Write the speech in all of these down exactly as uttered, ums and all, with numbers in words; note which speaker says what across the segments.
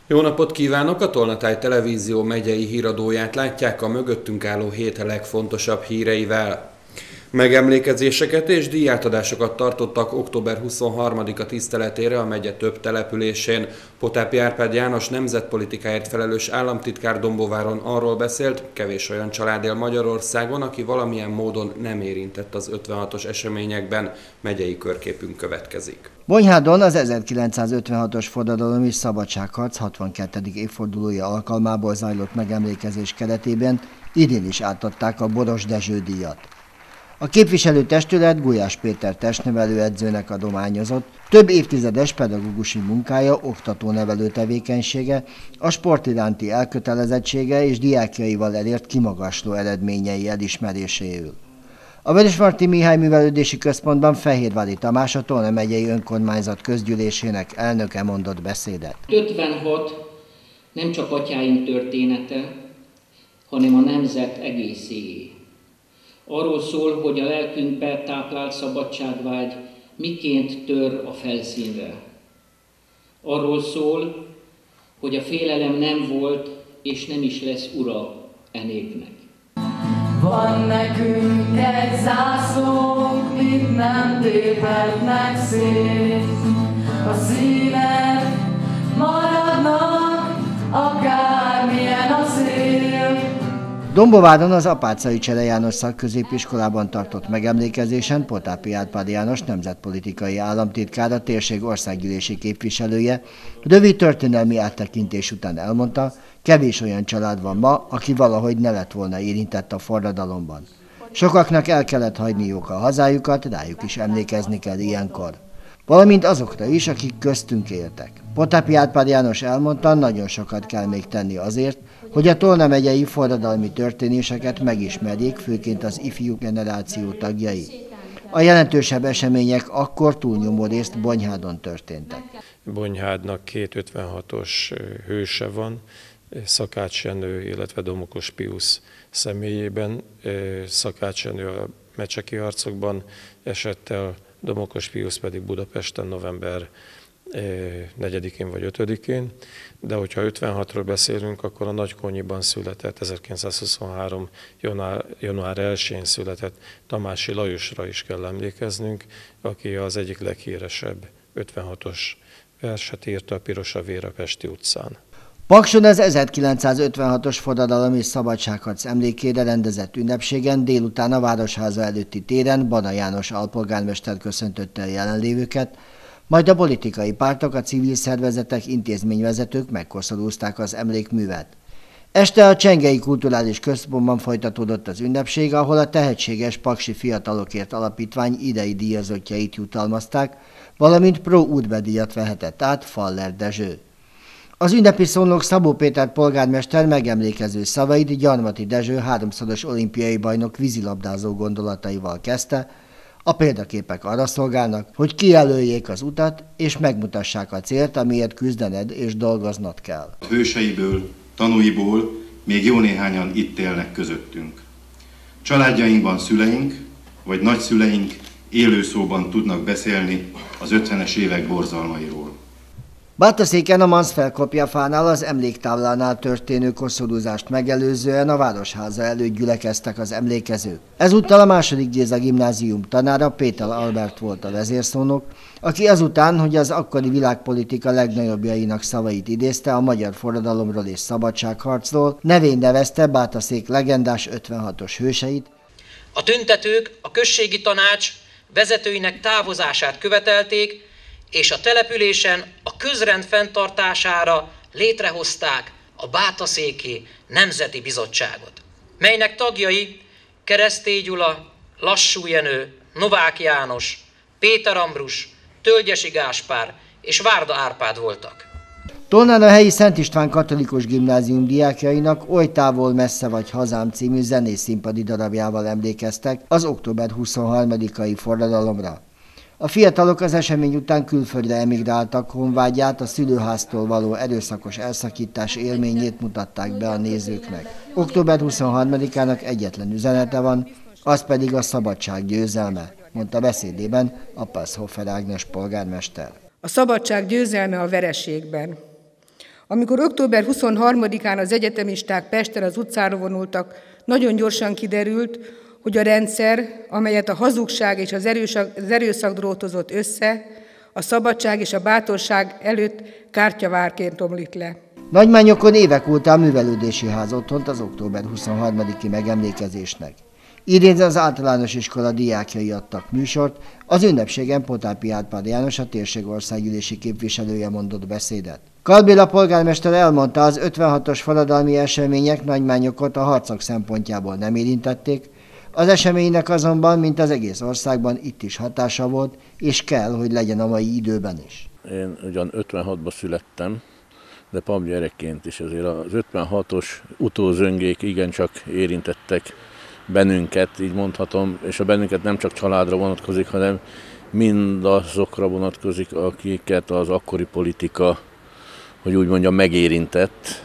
Speaker 1: Jó napot kívánok! A Tolnatáj Televízió megyei híradóját látják a mögöttünk álló hét legfontosabb híreivel. Megemlékezéseket és díjátadásokat tartottak október huszonharmadika tiszteletére a megye több településén. Potápi Árpád János nemzetpolitikáért felelős államtitkár Dombováron arról beszélt, kevés olyan család él Magyarországon, aki valamilyen módon nem érintett az ötvenhatos eseményekben. Megyei körképünk következik.
Speaker 2: Bonyhádon az ezerkilencszázötvenhatos forradalom és szabadságharc hatvankettedik évfordulója alkalmából zajlott megemlékezés keretében idén is átadták a Boros Dezső díjat. A képviselőtestület Gulyás Péter testnevelőedzőnek adományozott, több évtizedes pedagógusi munkája, oktató-nevelő tevékenysége, a sport iránti elkötelezettsége és diákjaival elért kimagasló eredményei elismeréséül. A Vörösmarty Mihály Művelődési Központban Fehérvári Tamás, a Tolna megyei önkormányzat közgyűlésének elnöke mondott beszédet.
Speaker 3: ötvenhat nem csak atyáink története, hanem a nemzet egészéé. Arról szól, hogy a lelkünkbe táplált szabadságvágy miként tör a felszínre. Arról szól, hogy a félelem nem volt és nem is lesz ura e népnek.
Speaker 4: Van nekünk egy zászlónk, mit nem téphetnek szét. A színek maradnak, akármilyen a szél.
Speaker 2: Dombováron az Apáczai Csere János Szakközépiskolában tartott megemlékezésen Potápi Árpád János nemzetpolitikai államtitkár, a térség országgyűlési képviselője rövid történelmi áttekintés után elmondta, kevés olyan család van ma, aki valahogy ne lett volna érintett a forradalomban. Sokaknak el kellett hagyniuk a hazájukat, rájuk is emlékezni kell ilyenkor. Valamint azokra is, akik köztünk éltek. Potápi Árpád János elmondta, nagyon sokat kell még tenni azért, hogy a Tolna megyei forradalmi történéseket megismerjék, főként az ifjú generáció tagjai. A jelentősebb események akkor túlnyomó részt Bonyhádon történtek.
Speaker 5: Bonyhádnak két ötvenhatos hőse van, Szakács Jenő, illetve Domokos Piusz személyében. Szakács Jenő a mecseki harcokban esett el, Domokos Piusz pedig Budapesten november negyedikén vagy ötödikén, de hogyha ötvenhatról beszélünk, akkor a Nagykonyiban született, ezerkilencszázhuszonhárom. január elsején született Tamási Lajosra is kell emlékeznünk, aki az egyik leghíresebb ötvenhatos verset írta, a Piros a vér a Pesti utcán.
Speaker 2: Pakson az ezerkilencszázötvenhatos forradalom és szabadságharc emlékére rendezett ünnepségen délután a Városháza előtti téren Bana János alpolgármester köszöntötte a jelenlévőket, majd a politikai pártok, a civil szervezetek, intézményvezetők megkoszorúzták az emlékművet. Este a Csengei Kulturális Központban folytatódott az ünnepség, ahol a tehetséges Paksi Fiatalokért Alapítvány idei díjazottjait jutalmazták, valamint Pro útbedíjat vehetett át Faller Dezső. Az ünnepi szónok Szabó Péter polgármester megemlékező szavait Gyarmati Dezső háromszoros olimpiai bajnok vízilabdázó gondolataival kezdte. A példaképek arra szolgálnak, hogy kijelöljék az utat és megmutassák a célt, amiért küzdened és dolgoznod kell.
Speaker 6: A hőseiből, tanúiból még jó néhányan itt élnek közöttünk. Családjainkban szüleink vagy nagyszüleink élő szóban tudnak beszélni az ötvenes évek borzalmairól.
Speaker 2: Bátaszéken a Mansfeld-kopjafánál az emléktáblánál történő koszorúzást megelőzően a Városháza előtt gyülekeztek az emlékezők. Ezúttal a második Géza gimnázium tanára, Péter Albert volt a vezérszónok, aki azután, hogy az akkori világpolitika legnagyobbjainak szavait idézte a magyar forradalomról és szabadságharcról, nevén nevezte Bátaszék legendás ötvenhatos hőseit.
Speaker 7: A tüntetők a községi tanács vezetőinek távozását követelték, és a településen a közrend fenntartására létrehozták a Bátaszéki Nemzeti Bizottságot, melynek tagjai Keresztély Gyula, Lassú Jenő, Novák János, Péter Ambrus, Tölgyesi Gáspár és Várda Árpád voltak.
Speaker 2: Tolnán a helyi Szent István Katolikus Gimnázium diákjainak Oly távol messze vagy hazám című zenés színpadi darabjával emlékeztek az október huszonharmadikai forradalomra. A fiatalok az esemény után külföldre emigráltak, honvágyát, a szülőháztól való erőszakos elszakítás élményét mutatták be a nézőknek. október huszonharmadikának egyetlen üzenete van, az pedig a szabadság győzelme, mondta beszédében Appelshofer Ágnes polgármester.
Speaker 8: A szabadság győzelme a vereségben. Amikor október huszonharmadikán az egyetemisták Pesten az utcára vonultak, nagyon gyorsan kiderült, hogy a rendszer, amelyet a hazugság és az erőszak drótozott össze, a szabadság és a bátorság előtt kártyavárként omlik le.
Speaker 2: Nagymányokon évek óta a művelődési ház otthont az október huszonharmadiki megemlékezésnek. Idén az általános iskola diákjai adtak műsort, az ünnepségen Potápi Árpád János, a térség országgyűlési képviselője mondott beszédet. Kalbéla polgármester elmondta, az ötvenhatos forradalmi események Nagymányokot a harcok szempontjából nem érintették, az eseménynek azonban, mint az egész országban, itt is hatása volt, és kell, hogy legyen a mai időben is.
Speaker 9: Én ugyan ötvenhatban születtem, de pap gyerekként is azért az ötvenhatos utózöngék igencsak érintettek bennünket, így mondhatom, és a bennünket nem csak családra vonatkozik, hanem mindazokra vonatkozik, akiket az akkori politika, hogy úgy mondjam, megérintett,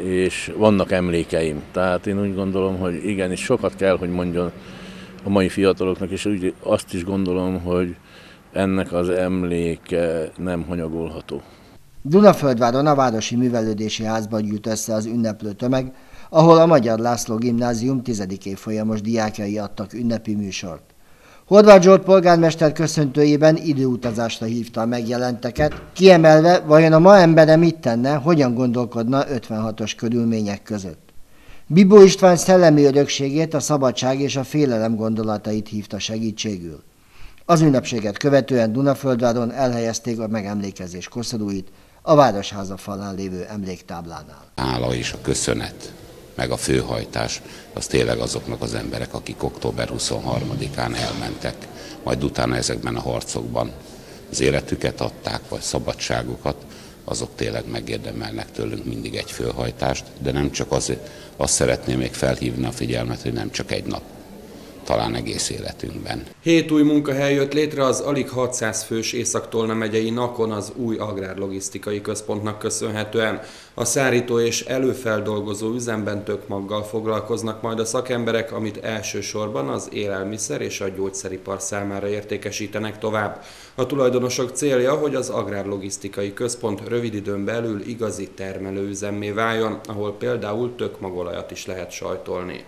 Speaker 9: és vannak emlékeim. Tehát én úgy gondolom, hogy igenis sokat kell, hogy mondjon a mai fiataloknak, és úgy azt is gondolom, hogy ennek az emléke nem hanyagolható.
Speaker 2: Dunaföldváron a Városi Művelődési Házban gyűlt össze az ünneplő tömeg, ahol a Magyar László Gimnázium tizedik évfolyamos diákjai adtak ünnepi műsort. Horváth Zsolt polgármester köszöntőjében időutazásra hívta a megjelenteket, kiemelve, vajon a ma embere mit tenne, hogyan gondolkodna ötvenhatos körülmények között. Bibó István szellemi örökségét, a szabadság és a félelem gondolatait hívta segítségül. Az ünnepséget követően Dunaföldváron elhelyezték a megemlékezés koszorúit a Városháza falán lévő emléktáblánál.
Speaker 10: Hála és a köszönet, meg a főhajtás, az tényleg azoknak az emberek, akik október huszonharmadikán elmentek, majd utána ezekben a harcokban az életüket adták, vagy szabadságukat, azok tényleg megérdemelnek tőlünk mindig egy főhajtást, de nem csak azért, azt szeretném még felhívni a figyelmet, hogy nem csak egy nap, talán egész életünkben.
Speaker 1: Hét új munkahely jött létre az alig hatszáz fős Észak-Tolna megyei Nakon az új agrárlogisztikai központnak köszönhetően. A szárító és előfeldolgozó üzemben tökmaggal foglalkoznak majd a szakemberek, amit elsősorban az élelmiszer és a gyógyszeripar számára értékesítenek tovább. A tulajdonosok célja, hogy az agrárlogisztikai központ rövid időn belül igazi termelőüzemmé váljon, ahol például tökmagolajat is lehet sajtolni.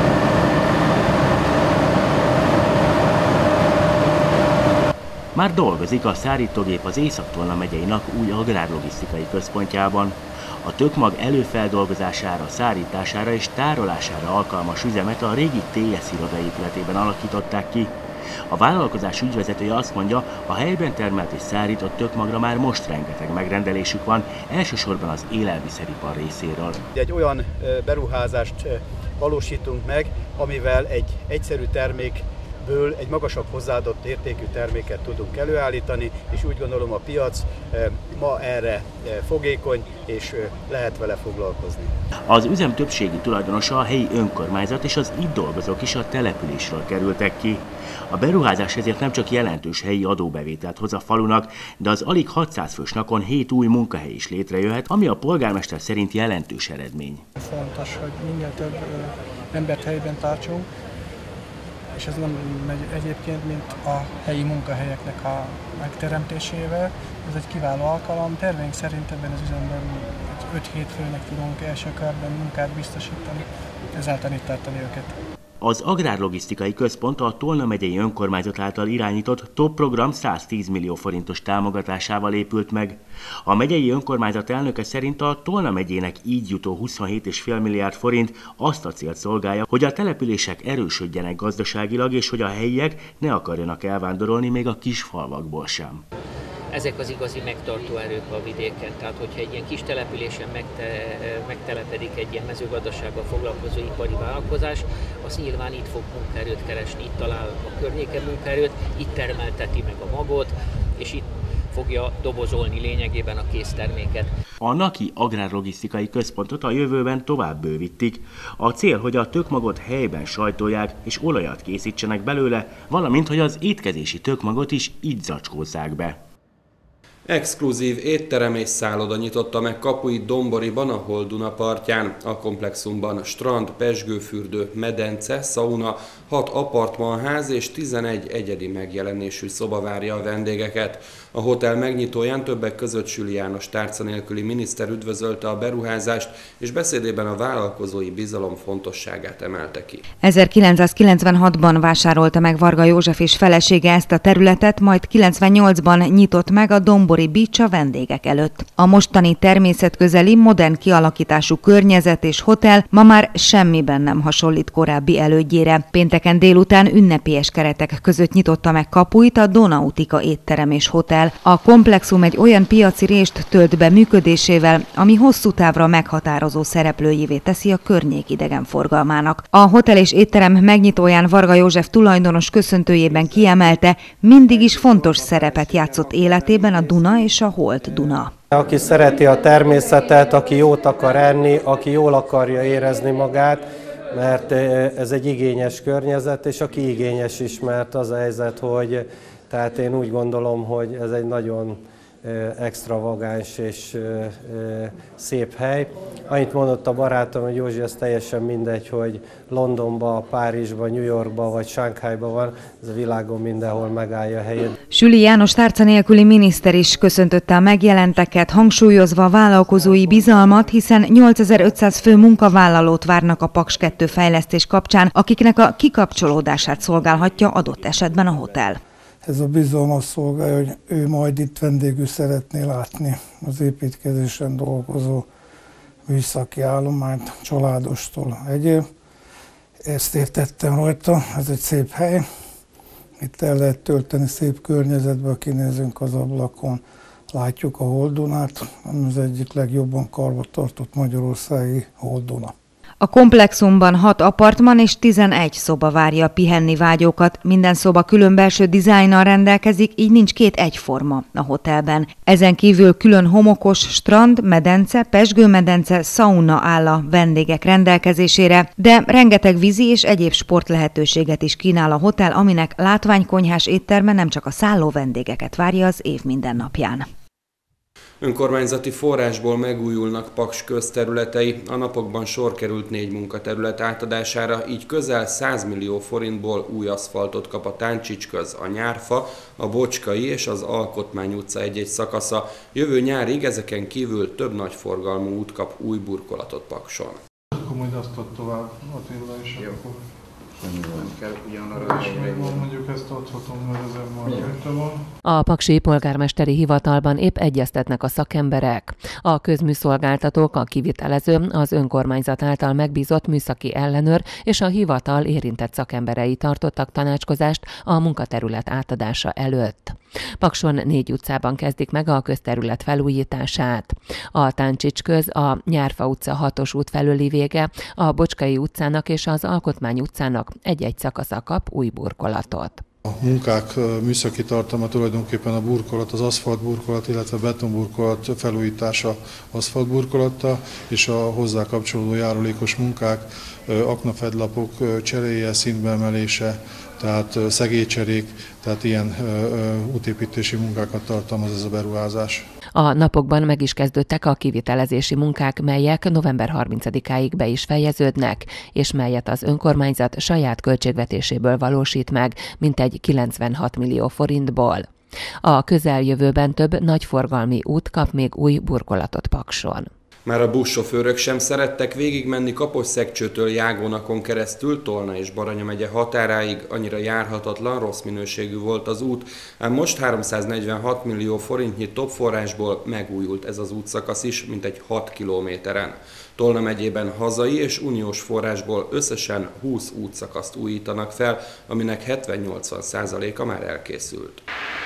Speaker 11: Már dolgozik a szárítógép az Észak-Tolna megyei Nak új agrárlogisztikai központjában. A tökmag előfeldolgozására, szárítására és tárolására alkalmas üzemet a régi té es irodaépületében alakították ki. A vállalkozás ügyvezetője azt mondja, a helyben termelt és szárított tökmagra már most rengeteg megrendelésük van, elsősorban az élelmiszeripar részéről.
Speaker 12: Egy olyan beruházást valósítunk meg, amivel egy egyszerű termék ből egy magasabb hozzáadott értékű terméket tudunk előállítani, és úgy gondolom a piac ma erre fogékony, és lehet vele foglalkozni.
Speaker 11: Az üzem többségi tulajdonosa a helyi önkormányzat, és az itt dolgozók is a településről kerültek ki. A beruházás ezért nem csak jelentős helyi adóbevételt hoz a falunak, de az alig hatszáz fős Nakon hét új munkahely is létrejöhet, ami a polgármester szerint jelentős eredmény.
Speaker 13: Fontos, hogy minél több embert helyben tartsunk, és ez nem megy egyébként, mint a helyi munkahelyeknek a megteremtésével. Ez egy kiváló alkalom. Terveink szerint ebben az üzemben öt-hét főnek tudunk első körben munkát biztosítani, ezáltal itt tartani őket.
Speaker 11: Az agrárlogisztikai központ a Tolna megyei önkormányzat által irányított TOP program száztíz millió forintos támogatásával épült meg. A megyei önkormányzat elnöke szerint a Tolna megyének így jutó huszonhét egész öt milliárd forint azt a célt szolgálja, hogy a települések erősödjenek gazdaságilag, és hogy a helyiek ne akarjanak elvándorolni még a kis falvakból sem.
Speaker 7: Ezek az igazi megtartó erők a vidéken, tehát hogyha egy ilyen kis településen megte, megtelepedik egy ilyen mezőgazdasággal foglalkozó ipari vállalkozás, az nyilván itt fog munkaerőt keresni, itt talál a környéken munkaerőt, itt termelteti meg a magot, és itt fogja dobozolni lényegében a készterméket.
Speaker 11: A Naki agrárlogisztikai központot a jövőben tovább bővítik. A cél, hogy a tökmagot helyben sajtolják és olajat készítsenek belőle, valamint hogy az étkezési tökmagot is így zacskózzák be.
Speaker 1: Exkluzív étterem és szálloda nyitotta meg kapuit Domboriban, a Holduna partján. A komplexumban strand, pezsgőfürdő, medence, szauna, hat apartmanház és tizenegy egyedi megjelenésű szoba várja a vendégeket. A hotel megnyitóján többek között Süli János tárca nélküli miniszter üdvözölte a beruházást, és beszédében a vállalkozói bizalom fontosságát emelte ki.
Speaker 14: ezerkilencszázkilencvenhatban vásárolta meg Varga József és felesége ezt a területet, majd kilencvennyolcban nyitott meg a Dombori Beach a vendégek előtt. A mostani természetközeli, modern kialakítású környezet és hotel ma már semmiben nem hasonlít korábbi elődjére. Pénteken délután ünnepélyes keretek között nyitotta meg kapuit a Donautika étterem és hotel. A komplexum egy olyan piaci rést tölt be működésével, ami hosszú távra meghatározó szereplőjévé teszi a környék idegenforgalmának. A hotel és étterem megnyitóján Varga József tulajdonos köszöntőjében kiemelte, mindig is fontos szerepet játszott életében a Duna és a Holt Duna.
Speaker 15: Aki szereti a természetet, aki jót akar enni, aki jól akarja érezni magát, mert ez egy igényes környezet, és aki igényes is, mert az a helyzet, hogy tehát én úgy gondolom, hogy ez egy nagyon extravagáns és szép hely. Annyit mondott a barátom, hogy Józsi, ez teljesen mindegy, hogy Londonba, Párizsba, New Yorkba vagy Sánkhájba van, ez a világon mindenhol megállja a helyét.
Speaker 14: Süli János tárca nélküli miniszter is köszöntötte a megjelenteket, hangsúlyozva a vállalkozói bizalmat, hiszen nyolcezer-ötszáz fő munkavállalót várnak a Paks kettő fejlesztés kapcsán, akiknek a kikapcsolódását szolgálhatja adott esetben a hotel.
Speaker 16: Ez a bizalmas szolgálja, hogy ő majd itt vendégül szeretné látni az építkezésen dolgozó műszaki állományt, családostól egyéb. Ezt értettem rajta, ez egy szép hely. Itt el lehet tölteni szép környezetbe, kinézünk az ablakon, látjuk a Holdunát, ami az egyik legjobban karbantartott magyarországi Holduna.
Speaker 14: A komplexumban hat apartman és tizenegy szoba várja a pihenni vágyókat. Minden szoba külön belső dizájnnal rendelkezik, így nincs két egyforma a hotelben. Ezen kívül külön homokos strand, medence, pezsgőmedence, szauna áll a vendégek rendelkezésére, de rengeteg vízi és egyéb sport lehetőséget is kínál a hotel, aminek látványkonyhás étterme nem csak a szálló vendégeket várja az év minden napján.
Speaker 1: Önkormányzati forrásból megújulnak Paks közterületei. A napokban sor került négy munkaterület átadására, így közel száz millió forintból új aszfaltot kap a Táncsics köz, a Nyárfa, a Bocskai és az Alkotmány utca egy-egy szakasza. Jövő nyárig ezeken kívül több nagyforgalmú út kap új burkolatot Pakson.
Speaker 17: Akkor majd azt ad tovább Attila is, akkor... És még van, mondjuk ezt adhatom, mert ezen már rajta van.
Speaker 18: A paksi polgármesteri hivatalban épp egyeztetnek a szakemberek. A közműszolgáltatók, a kivitelező, az önkormányzat által megbízott műszaki ellenőr és a hivatal érintett szakemberei tartottak tanácskozást a munkaterület átadása előtt. Pakson négy utcában kezdik meg a közterület felújítását. A Táncsics köz, a Nyárfa utca hatos út felüli vége, a Bocskai utcának és az Alkotmány utcának egy-egy szakasza kap új burkolatot.
Speaker 17: A munkák műszaki tartalma tulajdonképpen a burkolat, az aszfaltburkolat, illetve betonburkolat felújítása aszfaltburkolatta, és a hozzá kapcsolódó járulékos munkák, aknafedlapok cseréje, szintbeemelése, tehát szegélycserék, tehát ilyen útépítési munkákat tartalmaz ez a beruházás.
Speaker 18: A napokban meg is kezdődtek a kivitelezési munkák, melyek november harmincadikáig be is fejeződnek, és melyet az önkormányzat saját költségvetéséből valósít meg, mintegy kilencvenhat millió forintból. A közeljövőben több nagyforgalmi út kap még új burkolatot Pakson.
Speaker 1: Már a buszsofőrök sem szerettek végigmenni Kaposszegcsőtől Jágónakon keresztül Tolna és Baranya megye határáig, annyira járhatatlan, rossz minőségű volt az út, ám most háromszáznegyvenhat millió forintnyi top forrásból megújult ez az útszakasz is, mintegy hat kilométeren. Tolna megyében hazai és uniós forrásból összesen húsz útszakaszt újítanak fel, aminek hetven-nyolcvan százaléka már elkészült.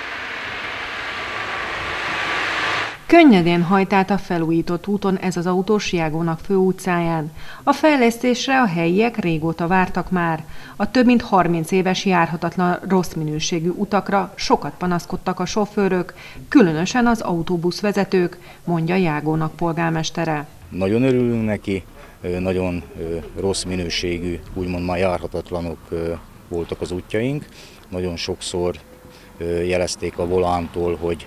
Speaker 19: Könnyedén hajt át a felújított úton ez az autós Jágónak főutcáján. A fejlesztésre a helyiek régóta vártak már. A több mint harminc éves járhatatlan rossz minőségű utakra sokat panaszkodtak a sofőrök, különösen az autóbuszvezetők, mondja Jágónak polgármestere.
Speaker 20: Nagyon örülünk neki, nagyon rossz minőségű, úgymond már járhatatlanok voltak az útjaink. Nagyon sokszor jelezték a volántól, hogy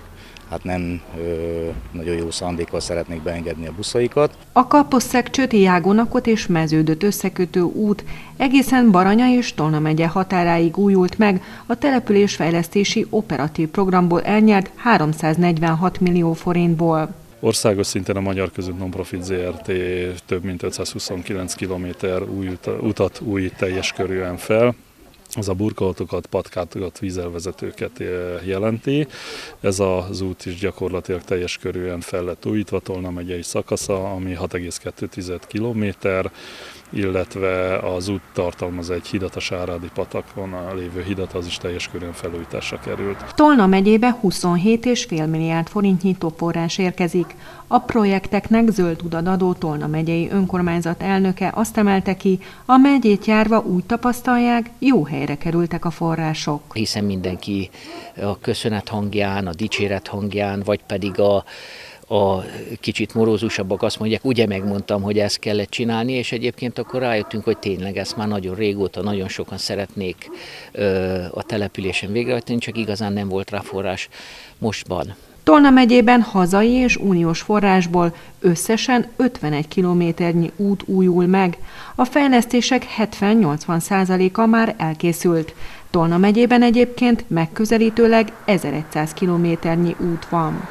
Speaker 20: hát nem ö, nagyon jó szándékkal szeretnék beengedni a buszaikat.
Speaker 19: A Kaposszeg-Csöti Jágonakot és Meződöt összekötő út egészen Baranya és Tolna megye határáig újult meg a településfejlesztési operatív programból elnyert háromszáznegyvenhat millió forintból.
Speaker 21: Országos szinten a Magyar Közút Nonprofit zé er té több mint ötszázhuszonkilenc kilométer új utat újít teljes körűen fel. Az a burkolatokat, patkátokat, vízelvezetőket jelenti. Ez az út is gyakorlatilag teljes körűen fel lett újítva, Tolna megyei szakasza, ami hat egész kettő kilométer, illetve az út tartalmaz egy hidat, a Sárádi patakon a lévő hidat, az is teljes körűen felújításra került.
Speaker 19: Tolna megyébe huszonhét egész öt milliárd forintnyi topforrás érkezik. A projekteknek zöld utat adó Tolna megyei önkormányzat elnöke azt emelte ki, a megyét járva úgy tapasztalják, jó helyre kerültek a források.
Speaker 22: Hiszen mindenki a köszönet hangján, a dicséret hangján, vagy pedig a a kicsit morózusabbak azt mondják, ugye megmondtam, hogy ezt kellett csinálni, és egyébként akkor rájöttünk, hogy tényleg ezt már nagyon régóta, nagyon sokan szeretnék ö, a településen végrehajtani, csak igazán nem volt rá forrás mostban.
Speaker 19: Tolna megyében hazai és uniós forrásból összesen ötvenegy kilométernyi út újul meg. A fejlesztések hetven-nyolcvan százaléka már elkészült. Tolna megyében egyébként megközelítőleg ezerszáz kilométernyi út van.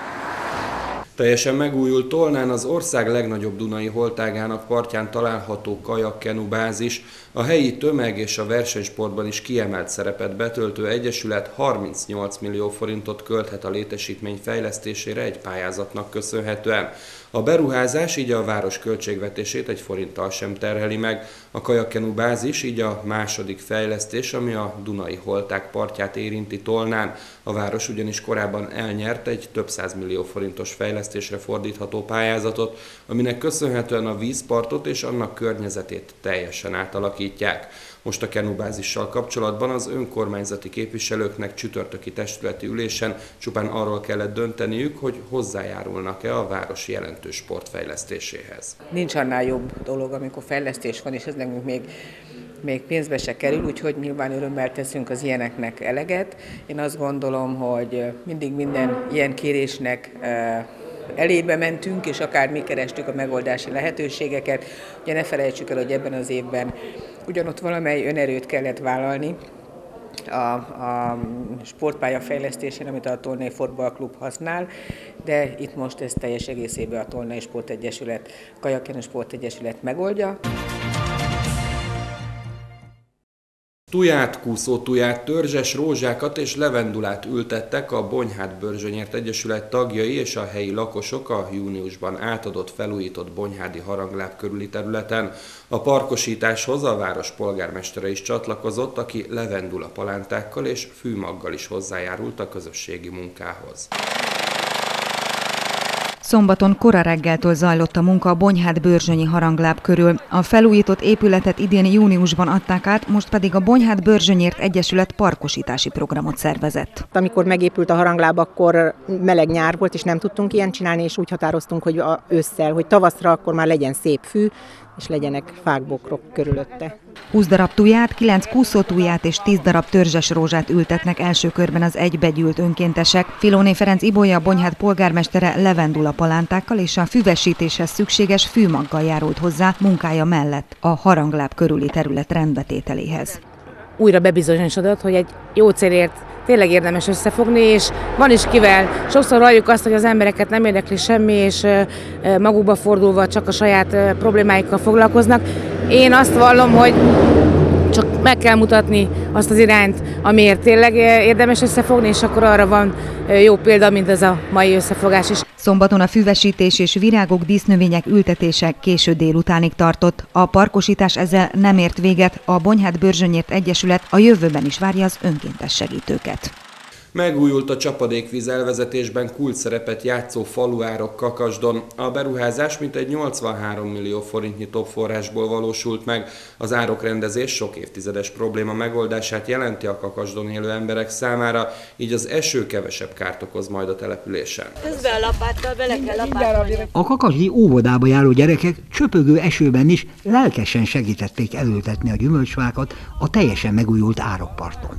Speaker 1: Teljesen megújult Tolnán az ország legnagyobb dunai holtágának partján található kajak-kenu bázis, a helyi tömeg és a versenysportban is kiemelt szerepet betöltő egyesület harmincnyolc millió forintot költhet a létesítmény fejlesztésére egy pályázatnak köszönhetően. A beruházás így a város költségvetését egy forinttal sem terheli meg. A kajak-kenu bázis így a második fejlesztés, ami a Dunai holták partját érinti Tolnán. A város ugyanis korábban elnyert egy több százmillió forintos fejlesztésre fordítható pályázatot, aminek köszönhetően a vízpartot és annak környezetét teljesen átalakítják. Most a kenubázissal kapcsolatban az önkormányzati képviselőknek csütörtöki testületi ülésen csupán arról kellett dönteniük, hogy hozzájárulnak-e a város jelentős sportfejlesztéséhez.
Speaker 23: Nincs annál jobb dolog, amikor fejlesztés van, és ez nekünk még még pénzbe se kerül, úgyhogy nyilván örömmel teszünk az ilyeneknek eleget. Én azt gondolom, hogy mindig minden ilyen kérésnek elébe mentünk, és akár mi kerestük a megoldási lehetőségeket. Ugye ne felejtsük el, hogy ebben az évben ugyanott valamely önerőt kellett vállalni a, a sportpálya fejlesztésén, amit a Tolnai Futballklub használ, de itt most ez teljes egészében a Tolnai Sportegyesület, Kajak-kenu Sportegyesület megoldja.
Speaker 1: Tuját, kúszótuját, törzses rózsákat és levendulát ültettek a Bonyhád-Börzsönyért Egyesület tagjai és a helyi lakosok a júniusban átadott, felújított Bonyhádi harangláb körüli területen. A parkosításhoz a város polgármestere is csatlakozott, aki levendula palántákkal és fűmaggal is hozzájárult a közösségi munkához.
Speaker 14: Szombaton kora reggeltől zajlott a munka a Bonyhád-Börzsönyi harangláb körül. A felújított épületet idén júniusban adták át, most pedig a Bonyhád-Börzsönyért Egyesület parkosítási programot szervezett.
Speaker 24: Amikor megépült a harangláb, akkor meleg nyár volt, és nem tudtunk ilyen csinálni, és úgy határoztunk, hogy ősszel, hogy tavaszra akkor már legyen szép fű, és legyenek fák, bokrok körülötte.
Speaker 14: húsz darab tuját, kilenc kúszótuját és tíz darab törzses rózsát ültetnek első körben az egybegyűlt önkéntesek. Filóné Ferenc Ibolya, Bonyhád polgármestere levendula palántákkal és a füvesítéshez szükséges fűmaggal járult hozzá munkája mellett a harangláb körüli terület rendbetételéhez.
Speaker 25: Újra bebizonyosodott, hogy egy jó célért tényleg érdemes összefogni, és van is kivel. Sokszor halljuk azt, hogy az embereket nem érdekli semmi, és magukba fordulva csak a saját problémáikkal foglalkoznak. Én azt vallom, hogy csak meg kell mutatni azt az irányt, amiért tényleg érdemes összefogni, és akkor arra van jó példa, mint ez a mai összefogás is.
Speaker 14: Szombaton a füvesítés és virágok, dísznövények ültetése késő délutánig tartott. A parkosítás ezzel nem ért véget, a Bonyhád-Börzsönyért Egyesület a jövőben is várja az önkéntes segítőket.
Speaker 1: Megújult a csapadékvíz elvezetésben kulcsszerepet játszó faluárok Kakasdon. A beruházás mintegy nyolcvanhárom millió forintnyi topforrásból valósult meg. Az árokrendezés sok évtizedes probléma megoldását jelenti a Kakasdon élő emberek számára, így az eső kevesebb kárt okoz majd a településen.
Speaker 26: Közben a lapáttal bele kell lapátolni.
Speaker 27: A kakasdi óvodába járó gyerekek csöpögő esőben is lelkesen segítették elültetni a gyümölcsfákat a teljesen megújult árokparton.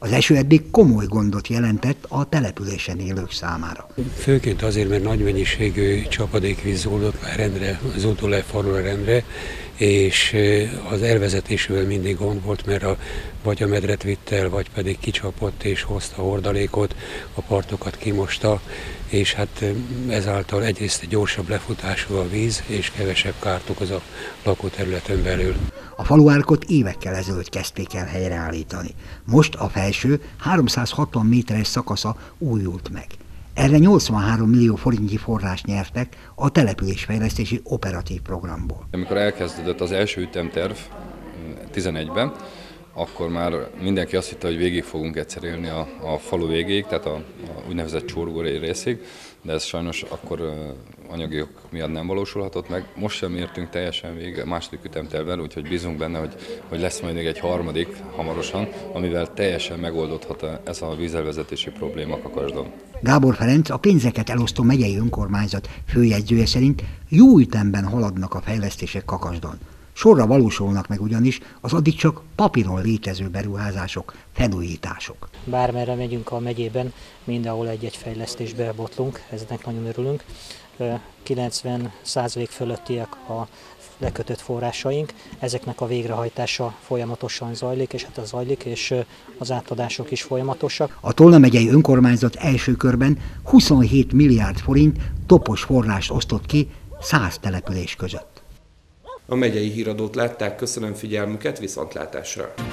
Speaker 27: Az eső eddig komoly gondot jelentett a településen élők számára.
Speaker 2: Főként azért, mert nagy mennyiségű csapadékvíz zúdott már rendre, zúdó le falura rendre, és az elvezetésével mindig gond volt, mert a, vagy a medret vitt el, vagy pedig kicsapott és hozta a hordalékot, a partokat kimosta, és hát ezáltal egyrészt gyorsabb lefutású a víz, és kevesebb kárt okoz a lakóterületen belül.
Speaker 27: A faluárkot évekkel ezelőtt kezdték el helyreállítani. Most a felső háromszázhatvan méteres szakasza újult meg. Erre nyolcvanhárom millió forintnyi forrást nyertek a településfejlesztési operatív programból.
Speaker 3: Amikor elkezdődött az első ütemterv tizenegyben, akkor már mindenki azt hitte, hogy végig fogunk egyszer élni a, a falu végéig, tehát a, a úgynevezett csorgórai részig, de ez sajnos akkor anyagi ok miatt nem valósulhatott meg. Most sem értünk teljesen végig a második ütemtervvel, úgyhogy bízunk benne, hogy, hogy lesz majd még egy harmadik hamarosan, amivel teljesen megoldódhat ez a vízelvezetési probléma Kakasdon.
Speaker 27: Gábor Ferenc, a pénzeket elosztó megyei önkormányzat főjegyzője szerint jó ütemben haladnak a fejlesztések Kakasdon. Sorra valósulnak meg ugyanis az addig csak papíron létező beruházások, felújítások.
Speaker 4: Bármerre megyünk a megyében, mindenhol egy-egy fejlesztésbe botlunk, eznek nagyon örülünk. kilencven százalék fölöttiek a lekötött forrásaink, ezeknek a végrehajtása folyamatosan zajlik, és hát az zajlik, és az átadások is folyamatosak.
Speaker 27: A Tolna megyei önkormányzat első körben huszonhét milliárd forint topos forrást osztott ki száz település között.
Speaker 1: A megyei híradót látták, köszönöm figyelmüket, viszontlátásra!